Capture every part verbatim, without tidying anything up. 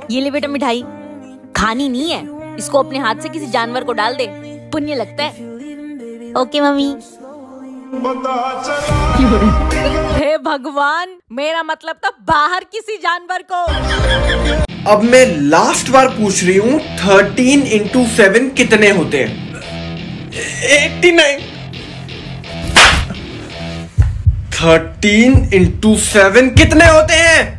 ये ले बेटा मिठाई, खानी नहीं है, इसको अपने हाथ से किसी जानवर को डाल दे, पुण्य लगता है। Okay mummy. हे भगवान, मेरा मतलब तो बाहर किसी जानवर को। अब मैं लास्ट बार पूछ रही हूँ, थर्टीन इंटू सेवन कितने होते हैं? Eighty nine. Thirteen into seven कितने होते हैं?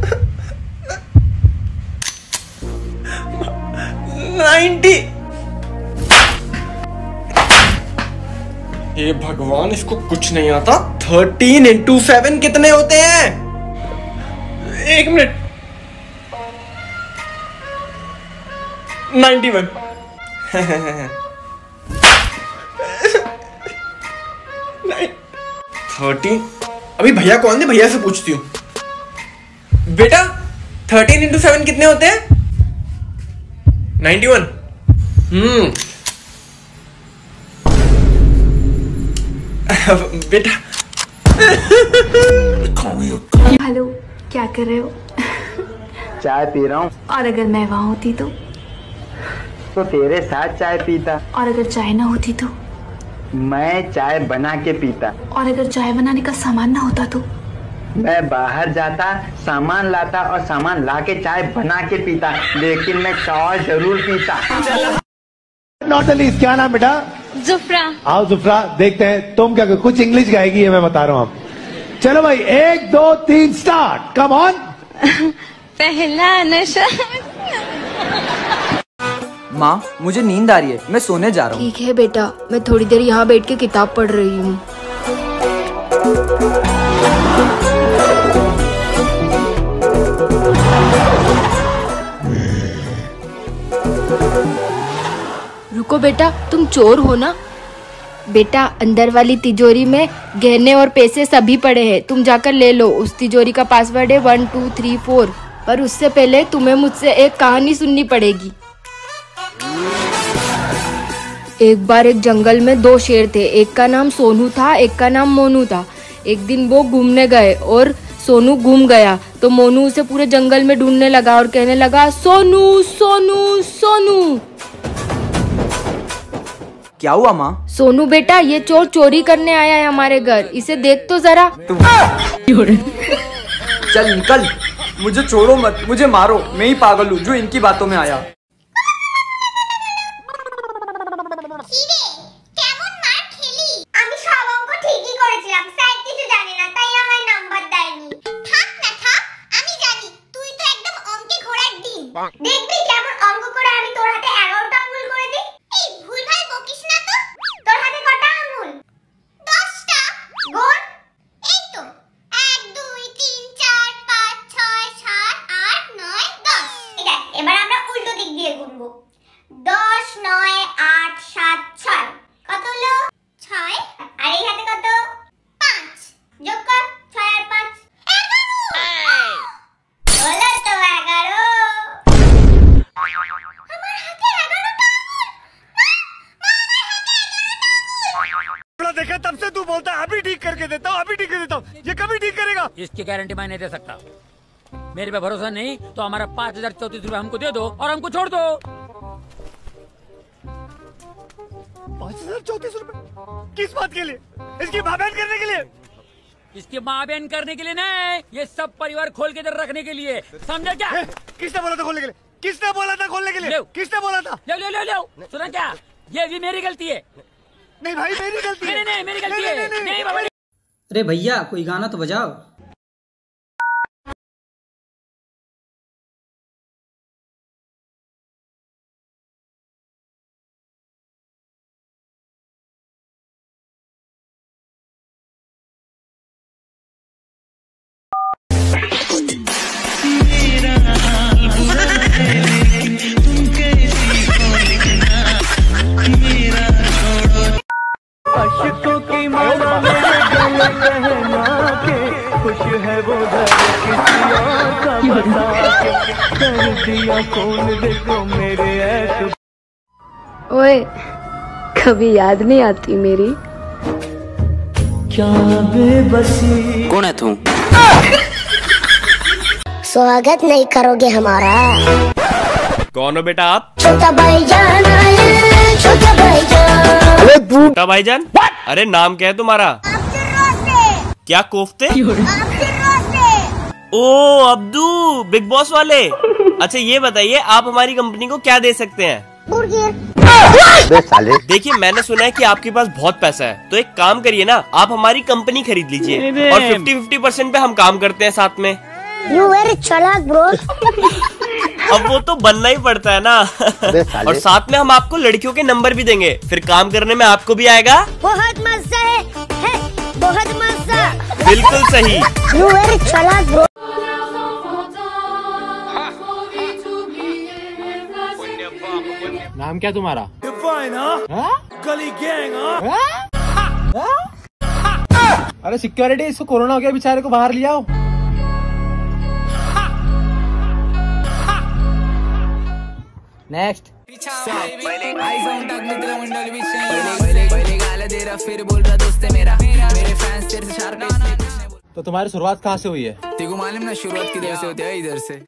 नाइन्टी। हे भगवान, इसको कुछ नहीं आता। थर्टीन इंटू सेवन कितने होते हैं? एक मिनट। Ninety one. थर्टीन। अभी भैया कौन थे, भैया से पूछती हूँ। बेटा थर्टीन इंटू सेवन कितने होते हैं? Ninety one. हम्म बेटा। हेलो, क्या कर रहे हो? चाय पी रहा हूँ। और अगर मैं वहाँ होती तो? तो तेरे साथ चाय पीता। और अगर चाय ना होती तो? मैं चाय बना के पीता। और अगर चाय बनाने का सामान ना होता तो? मैं बाहर जाता, सामान लाता और सामान ला के चाय बना के पीता, लेकिन मैं चाय जरूर पीता। नॉट अलीस, क्या नाम बेटा? जुफ्रा। आओ जुफ्रा, देखते हैं तुम क्या कुछ इंग्लिश गाएगी, है मैं बता रहा हूँ आप। चलो भाई, एक दो तीन स्टार्ट, कम ऑन। पहला नशा। माँ मुझे नींद आ रही है, मैं सोने जा रहा हूँ। ठीक है बेटा, मैं थोड़ी देर यहाँ बैठ के किताब पढ़ रही हूँ। रुको बेटा, तुम चोर हो ना? बेटा अंदर वाली तिजोरी में गहने और पैसे सभी पड़े हैं, तुम जाकर ले लो। उस तिजोरी का पासवर्ड है वन टू थ्री फोर। पर उससे पहले तुम्हें मुझसे एक कहानी सुननी पड़ेगी। एक बार एक जंगल में दो शेर थे, एक का नाम सोनू था, एक का नाम मोनू था। एक दिन वो घूमने गए और सोनू गुम गया, तो मोनू उसे पूरे जंगल में ढूंढने लगा और कहने लगा, सोनू सोनू सोनू। क्या हुआ माँ? सोनू बेटा, ये चोर चोरी करने आया है हमारे घर, इसे देख तो जरा। चल निकल, मुझे छोड़ो मत, मुझे मारो, मैं ही पागल हूँ जो इनकी बातों में आया। দেখবি কেমন অঙ্ক করে আমি তোর হাতে এগারোটা আঙ্গুল করে দিই। এই ভুলভাল বকিস না তো। তোর হাতে কটা আঙ্গুল? দশটা। গুণ। এই তো এক দুই তিন চার পাঁচ ছয় সাত আট নয় দশ। ঠিক আছে, এবার আমরা উল্টো দিক দিয়ে গুনবো। দশ নয় আট সাত ছয় কত হলো? ছয়। আর এই হাতে কত? পাঁচ। যোগ কর, ছয় আর পাঁচ হলো তো এগারো। देखा तब से तू बोलता है अभी ठीक करके देता हूँ, अभी ठीक कर देता हूँ, ये कभी ठीक करेगा? इसकी गारंटी मैं नहीं दे सकता। मेरे पे भरोसा नहीं तो हमारा पाँच हजार चौतीस रूपए हमको दे दो और हमको छोड़ दो। पाँच हजार चौतीस रूपए किस बात के लिए? इसकी माँ बहन करने के लिए? इसकी माँ बहन करने के लिए नहीं, ये सब परिवार खोल के इधर रखने के लिए, समझा क्या? किसने बोला था खोलने के लिए? किसने बोला था खोलने के लिए? किसने बोला था? ले ले ले ले सुना क्या? ये भी मेरी गलती है। नहीं भाई, मेरी गलती है। नहीं नहीं मेरी गलती है। नहीं बाबा। अरे भैया कोई गाना तो बजाओ। अशकों की माला मेरे गले पहना के, खुश है वो घर किसी और का बता के, कर दिया कौन देखो मेरे ऐसे। ओए, कभी याद नहीं आती मेरी? क्या बेबसी। कौन है तू? स्वागत नहीं करोगे हमारा। कौन हो बेटा आप? छोटा भाईजान आया, छोटा भाईजान। अरे तू छोटा भाईजान? अरे नाम क्या है तुम्हारा? क्या कोफ्ते? ओ अब्दू, बिग बॉस वाले। अच्छा ये बताइए, आप हमारी कंपनी को क्या दे सकते हैं? देखिए मैंने सुना है कि आपके पास बहुत पैसा है, तो एक काम करिए ना, आप हमारी कंपनी खरीद लीजिए और फिफ्टी फिफ्टी परसेंट पे हम काम करते हैं साथ में। You very चालाक ब्रो। अब वो तो बनना ही पड़ता है ना। और साथ में हम आपको लड़कियों के नंबर भी देंगे, फिर काम करने में आपको भी आएगा। बहुत मजा है, है बहुत मजा। बिल्कुल सही। You very चालाक ब्रो। नाम क्या तुम्हारा? गली गैंग। अरे सिक्योरिटी, इसको कोरोना हो गया, बेचारे को बाहर ले आओ। नेक्स्ट। तो तुम्हारी शुरुआत कहाँ से हुई है? तेको मालूम ना शुरुआत किधर से होती है? इधर से।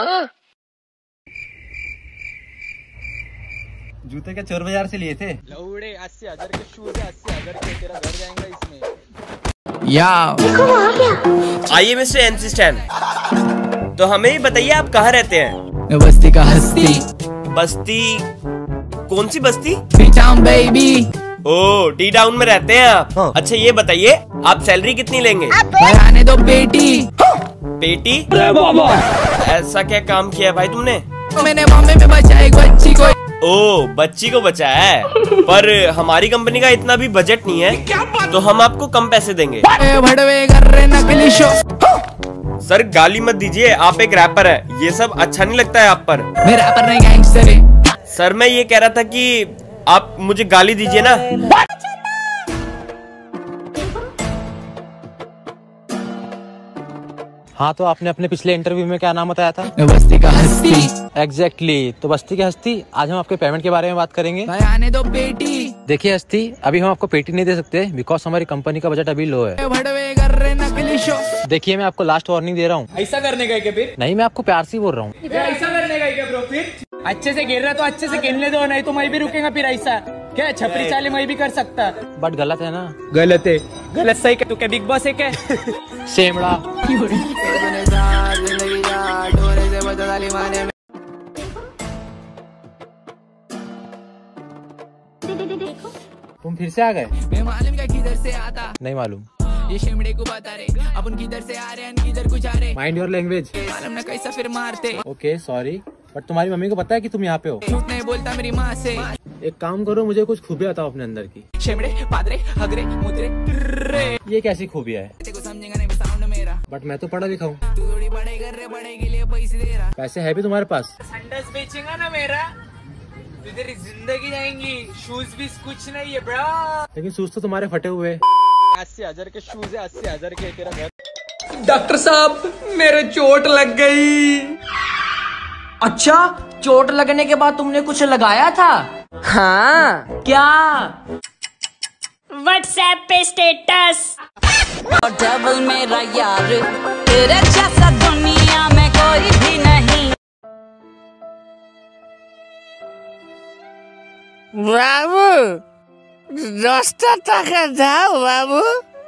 जूते क्या चोर बाजार से लिए थे? लौड़े अस्सी हजार के शूज है, अस्सी हजार के तेरा घर जाएगा इसमें। या आइए मिस्टर एमसी स्टैन, तो हमें ही बताइए आप कहाँ रहते हैं? बस्ती का हस्ती। बस्ती? कौन सी बस्ती? T town baby. Oh T town में रहते हैं आप? हाँ। अच्छा ये बताइए, आप सैलरी कितनी लेंगे? आने दो बेटी। बेटी? ऐसा क्या काम किया भाई तुमने? मैंने बॉम्बे में बचाया एक बच्ची को। ओ बच्ची को बचाया है, पर हमारी कंपनी का इतना भी बजट नहीं है, तो हम आपको कम पैसे देंगे। भड़वे कर रहे नकली शो। सर गाली मत दीजिए, आप एक रैपर है, ये सब अच्छा नहीं लगता है आप पर। मैं रैपर नहीं, गैंगस्टर है। सर मैं ये कह रहा था कि आप मुझे गाली दीजिए ना। हाँ तो आपने अपने पिछले इंटरव्यू में क्या नाम बताया था? बस्ती का हस्ती। Exactly exactly. तो बस्ती की हस्ती, आज हम आपके पेमेंट के बारे में बात करेंगे। आने दो पेटी। देखिए हस्ती, अभी हम आपको पेटी नहीं दे सकते बिकॉज हमारी कंपनी का बजट अभी लो है। भड़वे कर रहे नकली शो। देखिए मैं आपको लास्ट वार्निंग दे रहा हूँ। ऐसा करने का क्या फिर? नहीं मैं आपको प्यार से बोल रहा हूँ। ऐसा करने का क्या ब्रो? फिर अच्छे से गिर रहा तो अच्छे से खेलने दो, नहीं तो मैं भी रुकेगा फिर। ऐसा क्या छपरी चाले मैं भी कर सकता, बट गलत है ना? गलत है। गलत सही क्या? तू क्या बिग बॉस है क्या? सेमड़ा। तुम फिर से आ गए? मैं मालूम क्या किधर से आता? नहीं मालूम। ये शेमड़े को बता रहे अपन किधर से आ रहे हैं, किधर कुछ आ रहे। Mind your language. मालूम ना कैसा फिर मारते। ओके सॉरी, बट तुम्हारी मम्मी को पता है कि तुम यहाँ पे हो? झूठ नहीं बोलता मेरी माँ से। एक काम करो, मुझे कुछ खूबियाँ बताओ अपने अंदर की। शेमड़े पादरे हगरे मुद्रे। ये कैसी खूबियाँ है? तेको समझेगा नहीं साउंड मेरा। बट मैं तो पढ़ा लिखा हूँ। तू थोड़ी बड़े कर रहे, बड़े के लिए पैसे दे रहा। पैसे है भी तुम्हारे पास? संडस बेचेगा ना मेरा, तेरी जिंदगी जाएंगी। शूज भी कुछ नहीं है ब्रो। लेकिन शूज तो तुम्हारे फटे हुए। अस्सी हजार के शूज है, अस्सी हजार के तेरा घर। डॉक्टर साहब मेरे चोट लग गई। अच्छा, चोट लगने के बाद तुमने कुछ लगाया था? हाँ। क्या? व्हाट्सएप पे स्टेटस। डबल मेरा यार, तेरे जैसा दुनिया में कोई भी नहीं। बाबू दसटा टाका दाও बाबू।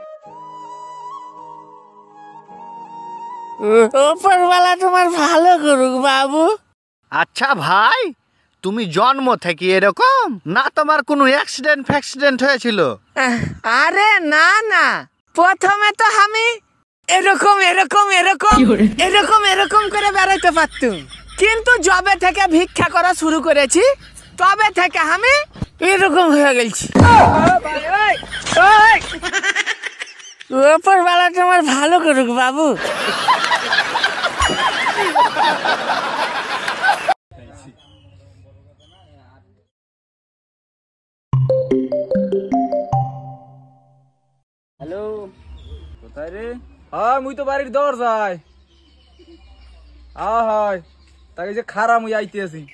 উপরওয়ালা তোমার ভালো করুক বাবু। আচ্ছা ভাই, তুমি জন্ম থেকে এরকম না তোমার কোনো অ্যাক্সিডেন্ট ফ্যাক্সিডেন্ট হয়েছিল? আরে না না, প্রথমে তো আমি এরকম এরকম এরকম এরকম এরকম করে বেড়াইতে পারতুম, কিন্তু যবে থেকে ভিক্ষা করা শুরু করেছি তবে থেকে আমি এরকম হয়ে গেছি। উপরওয়ালা তোমার ভালো করুক বাবু। হ্যালো কোথায় রে? হ্যাঁ মুই তো বাড়ির দর যাই। হ্যাঁ হয় তাকে যে খারা মুই আইতে আছি।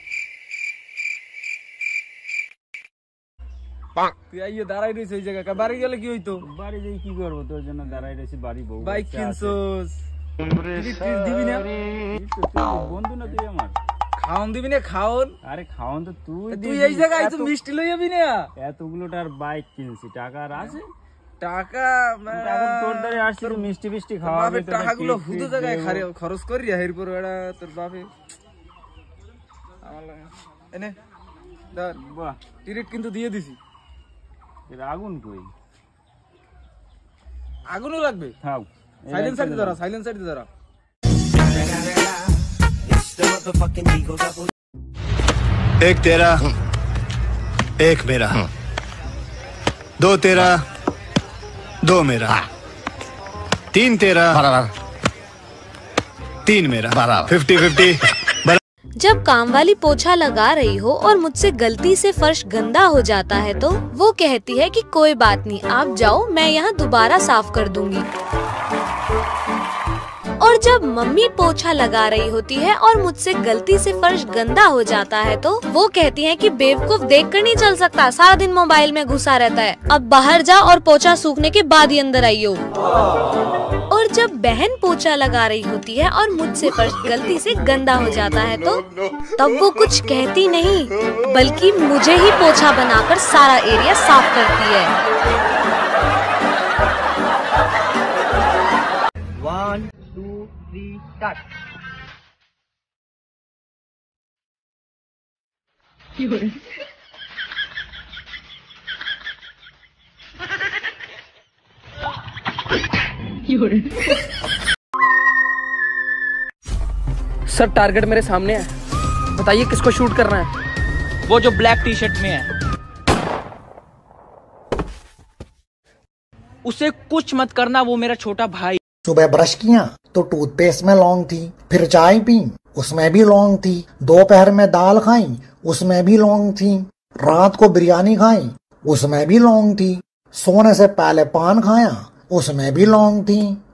তুই আইয়ে দাঁড়াই রয়েছে ওই জায়গা, বাড়ি গেলে কি হইতো? বাড়ি যাই কি করবো, তোর জন্য দাঁড়াই রয়েছি। বাড়ি বউ বাইক কিনছোস? দিবি না বন্ধু না তুই আমার খাওন দিবি না খাওন আরে খাওন তো তুই তুই এই জায়গায় তো মিষ্টি লই যাবি না এতগুলোটার বাইক কিনছি টাকা আর আছে টাকা টাকা তোর ধরে আসছি তো মিষ্টি মিষ্টি খাওয়াবে টাকাগুলো হুদু জায়গায় খরচ করি এরপর এরা তোর বাপে আমার লাগে এনে ধর বাহ টিকিট কিন্তু দিয়ে দিছি এর আগুন কই আগুনও লাগবে থাও সাইলেন্সার দি ধরা সাইলেন্সার দি ধরা एक तेरा एक मेरा दो तेरा दो मेरा तीन तेरा तीन मेरा फिफ्टी फिफ्टी। जब काम वाली पोछा लगा रही हो और मुझसे गलती से फर्श गंदा हो जाता है तो वो कहती है कि कोई बात नहीं, आप जाओ, मैं यहाँ दोबारा साफ कर दूंगी। और जब मम्मी पोछा लगा रही होती है और मुझसे गलती से फर्श गंदा हो जाता है तो वो कहती है कि बेवकूफ देखकर नहीं चल सकता, सारा दिन मोबाइल में घुसा रहता है, अब बाहर जा और पोछा सूखने के बाद ही अंदर आइयो। और जब बहन पोछा लगा रही होती है और मुझसे फर्श गलती से गंदा हो जाता है तो तब वो कुछ कहती नहीं बल्कि मुझे ही पोछा बनाकर सारा एरिया साफ करती है। One two three start. Sir target मेरे सामने है, बताइए किसको शूट करना है। वो जो ब्लैक टी शर्ट में है उसे कुछ मत करना, वो मेरा छोटा भाई। सुबह ब्रश किया तो टूथपेस्ट में लौंग थी, फिर चाय पी उसमें भी लौंग थी, दोपहर में दाल खाई उसमें भी लौंग थी, रात को बिरयानी खाई उसमें भी लौंग थी, सोने से पहले पान खाया उसमें भी लौंग थी।